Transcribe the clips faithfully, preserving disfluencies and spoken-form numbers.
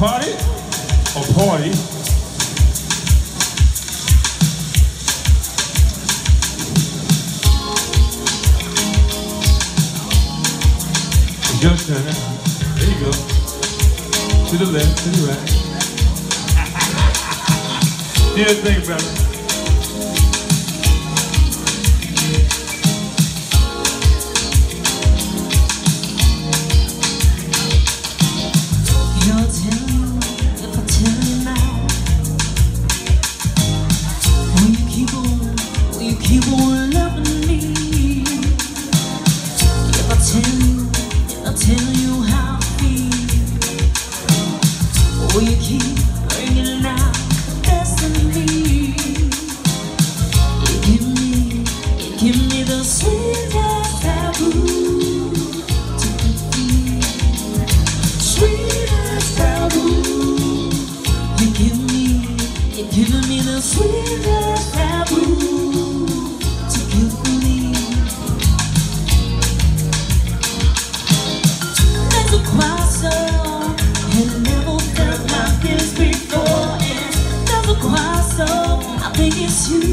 Party or party? It's your turn. There you go. To the left, to the right. Do your thing, brother. Keep on loving me. If I tell you, if I tell you how I feel, will you keep bringing out the best in me? You give me, you give me the sweetest taboo to feel, sweetest taboo. You give me, you give me the sweetest taboo. I think it's you.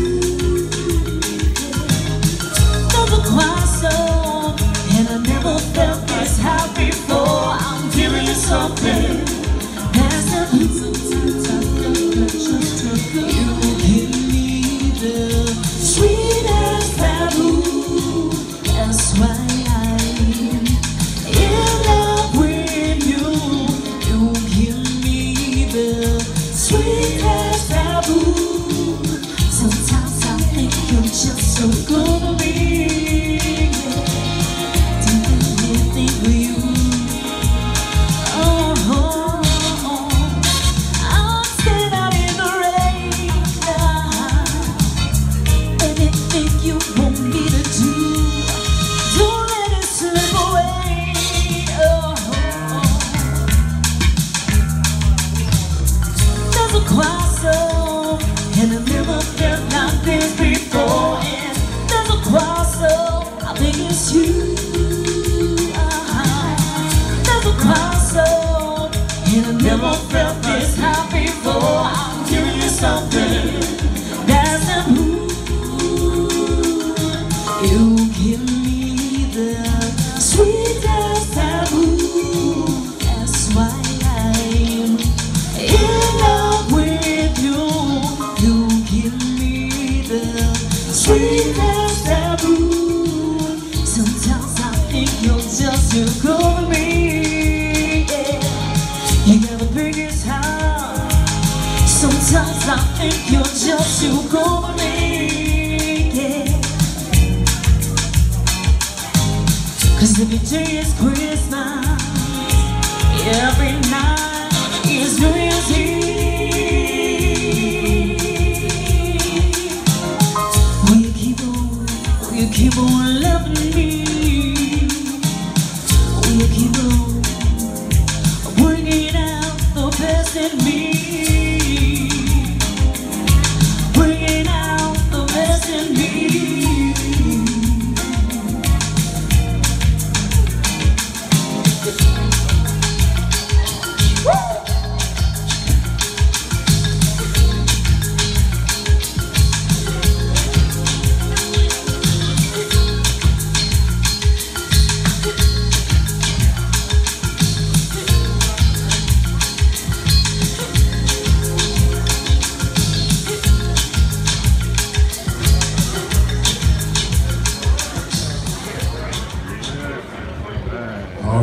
Never quite so, and I never felt this high before. I'm giving you something that's a sometimes I feel like just to feel. You give me the sweetest taboo. That's why I'm in love with you. You give me the sweetest taboo. Sometimes I think you're just so good to me. Do anything for you. Oh, oh, oh. I'll stand out in the rain. Anything you want me to do, don't let it slip away. Oh, oh. There's a quiet soul, and I never felt like this before. And there's a quiet soul, I think it's you. uh-huh. There's a quiet soul, and I never felt this high before. I'm giving you something that's a mood. You give me the sweetest taboo. That's why I'm in love with you. You give me the sweetest taboo. Sometimes I think you're just too good for me. Yeah. You got the biggest heart. Sometimes I think you're just too good for me. Yeah. Cause every day is Christmas, every night is New Year's Eve. You keep on loving me. Will you keep on